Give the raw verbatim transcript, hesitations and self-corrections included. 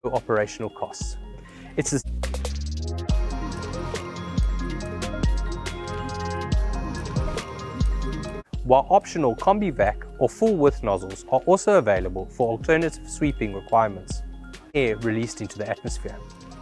operational costs. It's a while optional combi vac or full width nozzles are also available for alternative sweeping requirements. Air released into the atmosphere.